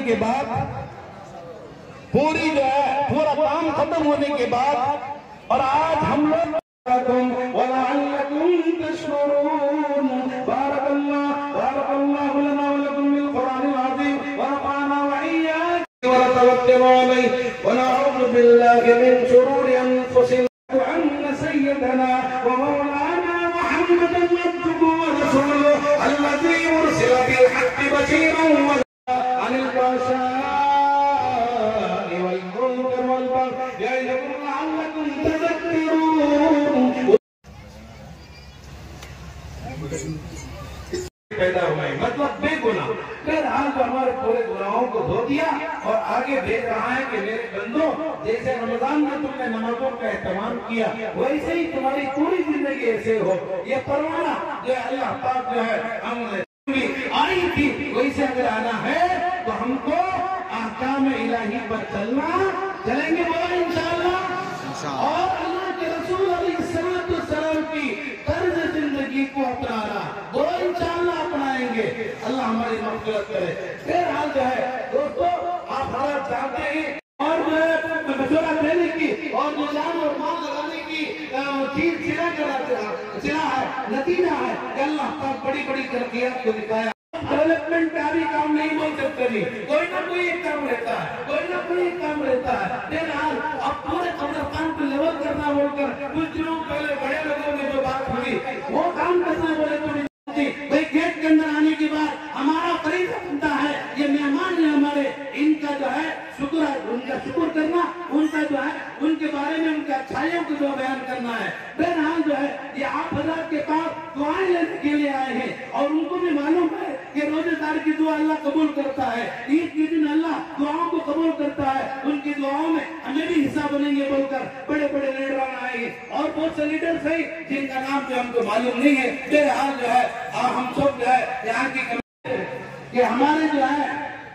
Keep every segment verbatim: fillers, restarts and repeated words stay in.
के बाद, पूरी जो है पूरा काम खत्म होने के बाद, और आज हम लोग पैदा हुए, मतलब बेगुनाह। फिर आज हमारे पूरे गुनाहों को धो दिया और आगे भेज रहा है कि मेरे बंदो, जैसे रमजान में तुमने नमाजों का एहतमाम किया, वैसे ही तुम्हारी पूरी जिंदगी ऐसे हो। ये परवाना जो अल्लाह पाक जो है हमने आई थी, वैसे अगर आना है तो हमको अहकाम इलाही पर चलना, चलेंगे बोला इंशाअल्लाह। और अल्लाह के रसूल अलैहिस्सलाम की तर्ज जिंदगी को अपनाना, वो इंशाअल्लाह अपनाएंगे। अल्लाह हमारी मग़फ़िरत करे। फिर हाल जो है दोस्तों, आप हालात चाहते हैं और जो है मशवरा देने की और जो जान और माल लगाने की चीज सिला करा सिला है, नतीजा है कि अल्लाह पाक बड़ी बड़ी तरक्कियात को दिखाया। डेवलपमेंट का भी काम नहीं बोल सकते, नहीं, कोई ना कोई एक काम रहता है, कोई ना कोई एक काम रहता है। फिलहाल अब पूरे कब्रिस्तान को लेवल करना बोलकर कुछ दिनों पहले बड़े लोगों में जो बात हुई, वो काम करना बोले तो भाई गेट के अंदर आने के बाद हमारा फरीज़ा बनता है, ये मेहमान है हमारे, इनका जो है शुक्र है, उनका शुक्र करना, उनका जो है उनके बारे में उनके अच्छाइयों को जो बयान करना है। बहरहाल जो है ये आप हज़रात के पास दुआएं लेने के लिए आए हैं और उनको भी मालूम है कि रोजेदार की दुआ अल्लाह कबूल करता है, ईद के दिन अल्लाह दुआओं को कबूल करता है, उनकी दुआओं में हमें भी हिस्सा बनेंगे बोलकर बड़े बड़े लीडर आए और बहुत से लीडर है जिनका नाम जो हमको मालूम नहीं है। बहरहाल जो है हम सब जो है यहाँ की कि हमारे जो है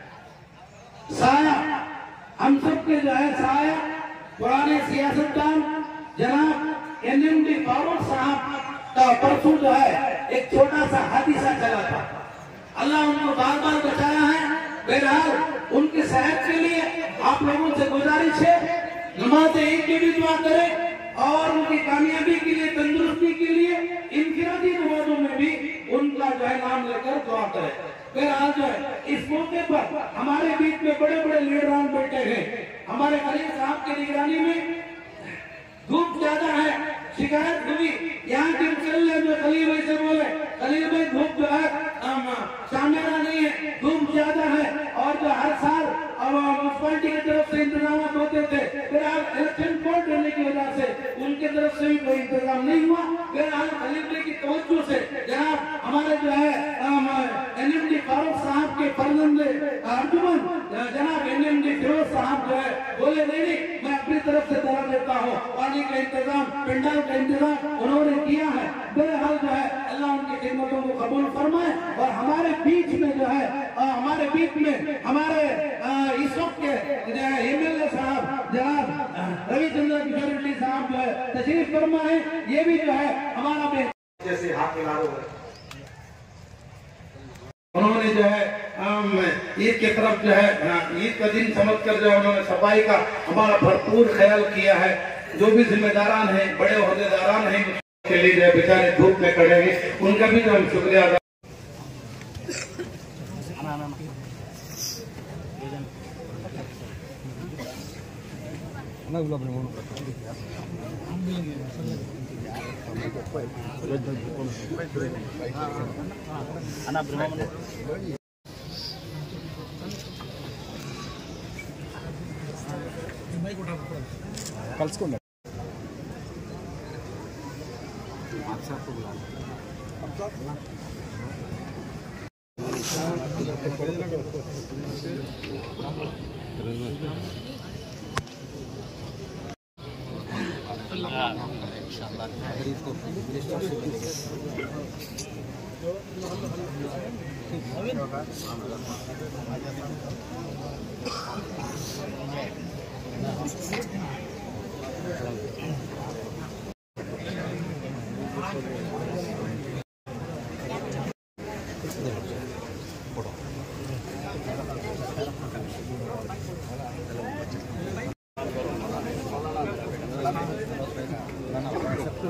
साया, हम सब के जो है साया पुराने सियासतदान जनाब एन एम डी फारूक साहब का परसों जो है एक छोटा सा हादसा चला था। अल्लाह उनको बार बार बचाया है। बहरहाल उनकी सेहत के लिए आप लोगों से गुजारिश है, नमाज ईद की भी दुआ करें और उनकी कामयाबी के लिए, तंदुरुस्ती के लिए इनफिरादी नमाजों में भी उनका जो है नाम लेकर दुआ करें। बहरहाल जो है इस मौके पर हमारे बीच में बड़े बड़े लीडरान बैठे हैं। हमारे खलील साहब की निगरानी में धूप ज्यादा है, शिकायत हुई यहाँ के मुसल्ले में खलील भाई से बोले, खलील भाई धूप जो है सामने नहीं है, धूप ज्यादा है और जो हर साल अब म्यूनसिपालिटी की तरफ से इंतजाम होते थे, फिर आज इलेक्शन कोड करने की वजह से उनके तरफ से भी कोई इंतजाम नहीं हुआ। फिर आज खलील भाई की तवज्जो से जनाब हमारे जो है एन एम डी फारूक साहब के फर्जंद अर्जुमन जनाब एन एम डी फिरोज साहब जो है बोले नहीं नहीं मैं अपनी तरफ से करा देता हूँ, पानी का इंतजाम, पंडाल का इंतजाम उन्होंने किया है। बहरहाल जो है अल्लाह उनकी खिदमतों को कबूल फरमाए और हमारे बीच में जो है आ, हमारे बीच में हमारे इस वक्त के जो है एम एल ए साहब जनाब रविचंद्र किशोर रेड्डी साहब जो है तशरीफ फरमा है, ये भी जो है हमारा जैसे हाथ मिला रहे हैं। उन्होंने जो है ईद की तरफ जो है ईद का दिन समझकर जो है उन्होंने सफाई का हमारा भरपूर ख्याल किया है। जो भी जिम्मेदारान हैं, बड़े ओहदेदारान हैं के लिए जो बेचारे धूप में खड़े हैं, उनका भी जो हम शुक्रिया अदा కలుసుకోండి फोटो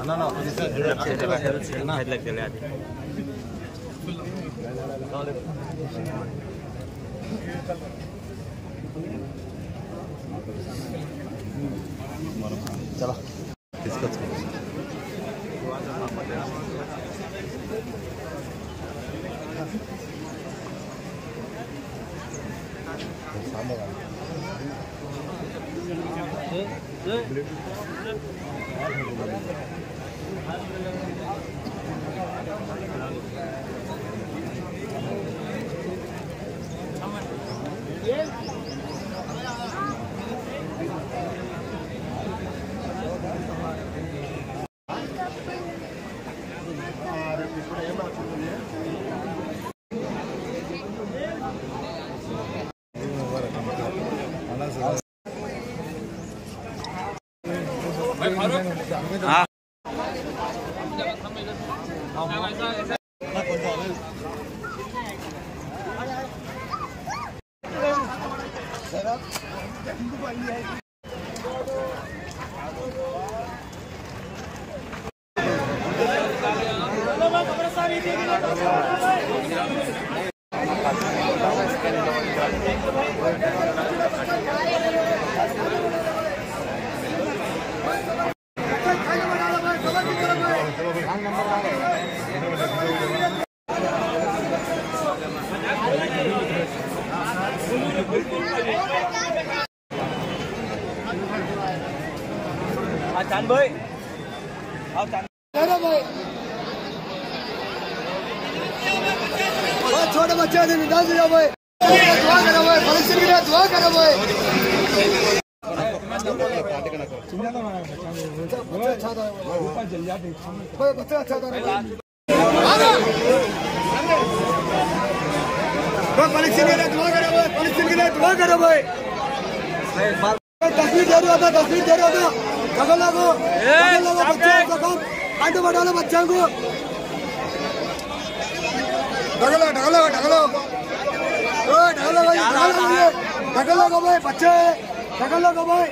चलो తీసుకొచ్చు चांद भाई आओ चांद भाई छोटे बच्चे थे निकाल दिया भाई दुआ करो भाई फलस्तीन के लिए दुआ करो भाई अच्छा था ऊपर जल जाते भाई बच्चा अच्छा था भाई फलस्तीन के लिए दुआ करो भाई फलस्तीन के लिए दुआ करो भाई तस्वीर दे रहा था तस्वीर दे रहा था ढकल लगो बच्चों को आंटू बढ़ा लो बच्चों को ढकलो ढकलो ढकलो ढकलो भाई ढकलो को भाई बच्चे ढकलो को भाई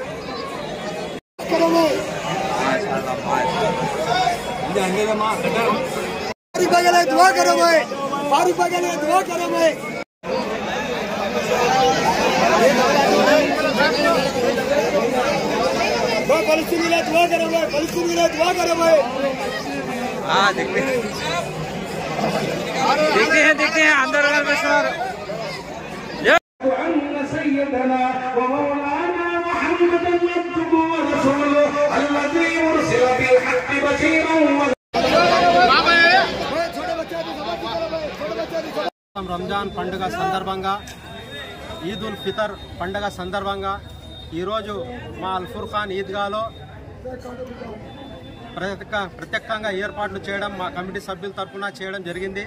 करो भाई फारूक भाई के लिए दुआ करो भाई फारूक भाई के लिए दुआ करो भाई फलस्तीन के लिए दुआ करो भाई फलस्तीन के लिए दुआ करो भाई हाँ देखते हैं देखते हैं देखते हैं अंदर अंदर बशर سيدنا ومولانا محمدا عبده ورسوله الذي أرسل بالحق بشيرا రంజాన్ పండుగ సందర్భంగా ఈద్ ఉల్ ఫితర్ పండుగ సందర్భంగా ఈరోజు మా అల్ఫుర్ఖాన్ ఈద్గాలో ప్రత్యేక ప్రత్యేకంగా ఏర్పాట్లు చేయడం మా కమిటీ సభ్యుల తరఫున చేయడం జరిగింది.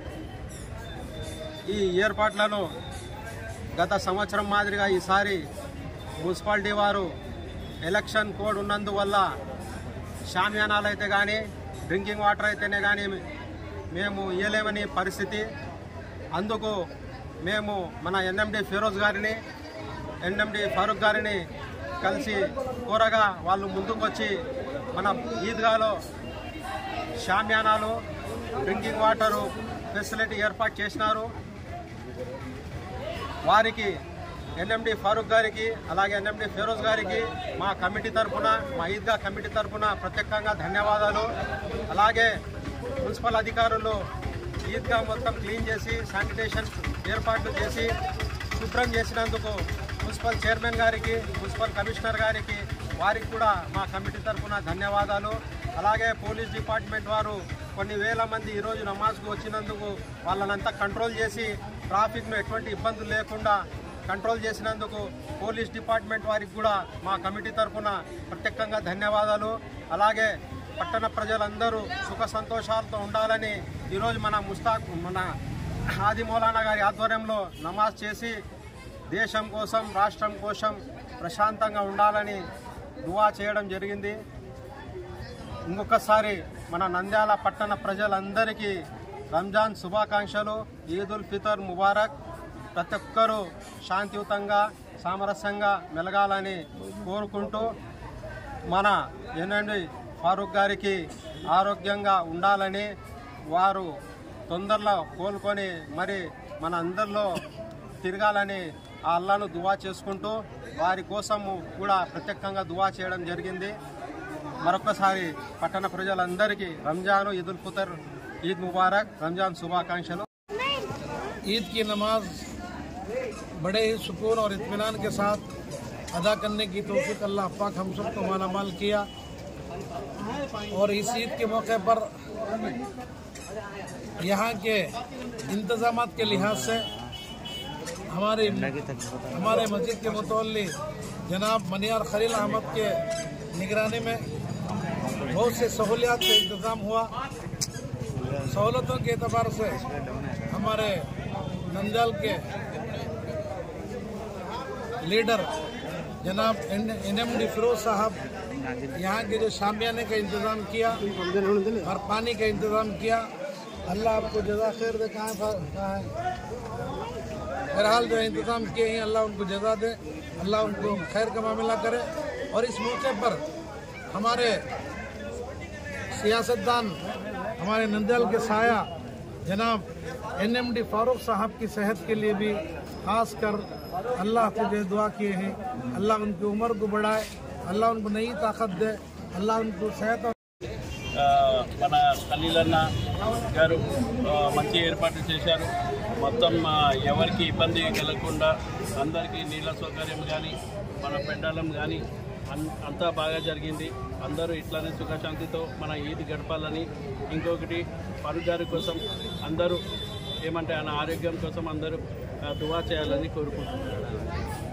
ఈ ఏర్పాట్లను గత సంవత్సరం మాదిరిగా ఈసారి మున్సిపాలిటీ వారు ఎలక్షన్ కోడ్ ఉన్నందువల్ల షామియానాలు అయితే కానీ డ్రింకింగ్ వాటర్ అయితేనే కానీ మేము ఇయ్యలేమని పరిస్థితి. అందుకు మేము మన ఎన్ఎండి ఫిరోజ్ గారిని ఎన్ఎండి ఫారూక్ గారిని కలిసి కోరగా వాళ్ళు ముందుకు వచ్చి మన ఈద్గాలో షామియానాలు డ్రింకింగ్ వాటరు ఫెసిలిటీ ఏర్పాటు చేసినారు. వారికి ఎన్ఎండి ఫారూక్ గారికి అలాగే ఎన్ఎండి ఫిరోజ్ గారికి మా కమిటీ తరఫున మా ఈద్గా కమిటీ తరఫున ప్రత్యేకంగా ధన్యవాదాలు. అలాగే మున్సిపల్ అధికారులు ఈద్గా మొత్తం క్లీన్ చేసి శానిటేషన్ ఏర్పాట్లు చేసి శుభ్రం చేసినందుకు మున్సిపల్ చైర్మన్ గారికి మున్సిపల్ కమిషనర్ గారికి వారికి కూడా మా కమిటీ తరఫున ధన్యవాదాలు. అలాగే పోలీస్ డిపార్ట్మెంట్ వారు కొన్ని వేల మంది ఈరోజు నమాజ్కు వచ్చినందుకు వాళ్ళనంతా కంట్రోల్ చేసి ట్రాఫిక్ను ఎటువంటి ఇబ్బందులు లేకుండా కంట్రోల్ చేసినందుకు పోలీస్ డిపార్ట్మెంట్ వారికి కూడా మా కమిటీ తరఫున ప్రత్యేకంగా ధన్యవాదాలు. అలాగే పట్టణ ప్రజలందరూ సుఖ సంతోషాలతో ఉండాలని ఈరోజు మన ముస్తాక్ మన ఆది మౌలానా గారి ఆధ్వర్యంలో నమాజ్ చేసి దేశం కోసం రాష్ట్రం కోసం ప్రశాంతంగా ఉండాలని దువా చేయడం జరిగింది. ఇంకొకసారి మన నంద్యాల పట్టణ ప్రజలందరికీ రంజాన్ శుభాకాంక్షలు. ఈద్ ఉల్ ఫితర్ ముబారక్. ప్రతి ఒక్కరూ శాంతియుతంగా సామరస్యంగా మెలగాలని కోరుకుంటూ మన ఎన్ఎండి ఫారూక్ గారికి ఆరోగ్యంగా ఉండాలని, వారు తొందరలో కోలుకొని మరి మన అందరిలో తిరగాలని ఆ అల్లాను దువా చేసుకుంటూ వారి కోసము కూడా ప్రత్యేకంగా దువా చేయడం జరిగింది. మరొకసారి పట్టణ ప్రజలందరికీ రంజాన్, ఈద్ ఉల్ ఫితర్, ఈద్ ముబారక్, రంజాన్ శుభాకాంక్షలు. ईद की नमाज बड़े ही सुकून और इत्मीनान के साथ अदा करने की तौफीक अल्लाह पाक हम सबको मालामाल किया। और इस ईद के मौके पर यहाँ के इंतजामात के लिहाज से हमारे हमारे मस्जिद के मुतवल्ली जनाब मनियार खलील अहमद के निगरानी में बहुत से सहूलियात का इंतज़ाम हुआ। सहूलतों के एतबार से हमारे नंदयाल के लीडर जनाब एन एम डी फिरोज साहब यहाँ के जो शामियाने का इंतज़ाम किया और पानी का इंतज़ाम किया, अल्लाह आपको जज़ा खैर दे। कहाँ है बहरहाल जो इंतज़ाम किए हैं अल्लाह उनको जज़ा दे, अल्लाह उनको खैर का मामला करे। और इस मौके पर हमारे सियासतदान हमारे नंदयाल के साया जनाब एन एम डी फारूक साहब की सेहत के लिए भी खास कर अल्लाह से जो दुआ किए हैं, अल्लाह उनकी उम्र को बढ़ाए, अल्लाह उनको नई ताकत दे, अल्लाह उनको सेहत और మన ఖలీలన్న గారు మంచి ఏర్పాటు చేశారు. మొత్తం ఎవరికి ఇబ్బంది కలగకుండా అందరికీ నీళ్ళ సౌకర్యం కానీ మన పెండాలం కానీ అంతా బాగా జరిగింది. అందరూ ఇట్లానే సుఖశాంతితో మన ఈద్ గడపాలని, ఇంకొకటి ఫారూక్ గారి కోసం అందరూ ఏమంటే ఆయన ఆరోగ్యం కోసం అందరూ దువా చేయాలని కోరుకుంటున్నాను.